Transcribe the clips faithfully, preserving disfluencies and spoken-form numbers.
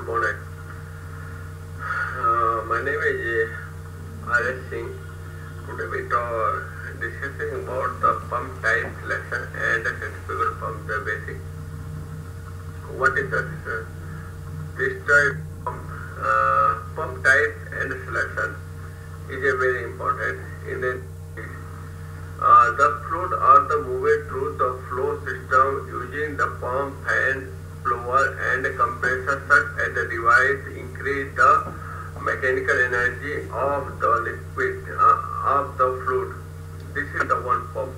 morning. Uh, my name is uh, R S Singh. Today we are discussing about the pump type selection and the centrifugal pump, the basic. What is that? Uh, this type pump, uh, pump type and selection is a very important in the uh, the fluid or the movement through the flow system using the pump, fan, blower and compressor such as the device increase the mechanical energy of the liquid uh, of the fluid. This is the one pump.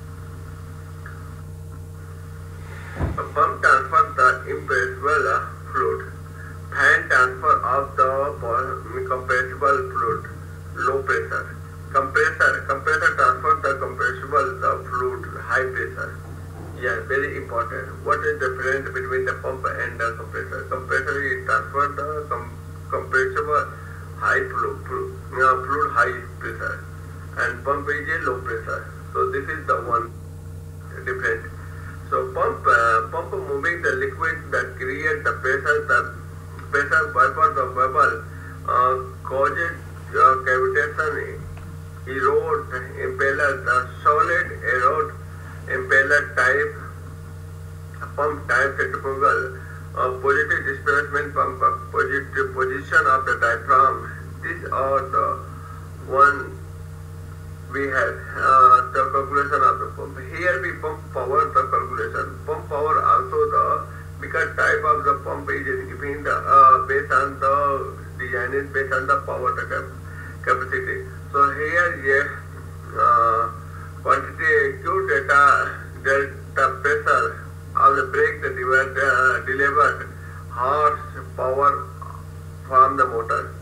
A pump transfer the impressible uh, fluid. Fan transfer of the compressible fluid, low pressure. Compressor, compressor transfer the compressible the fluid, high pressure. Yeah, very important. What is the difference between the pump and the compressor? Compressor is transfer the com compressible high fluid, fluid, uh, fluid high pressure, and pump is a low pressure. So this is the one different. So pump, uh, pump moving the liquid that create the pressure, the pressure buffer the bubble uh, causes uh, cavitation, erode, impeller, the solid erode, impeller type, pump type, centrifugal, uh, positive displacement pump, uh, positive position of the diaphragm. These are the one we have uh, the calculation of the pump. Here we pump power the calculation. Pump power also the because type of the pump is given the uh, based on the design is based on the power the cap capacity. So here yeah, uh, quantity Q data delta pressure of the brake the uh, delivered horse power from the motor.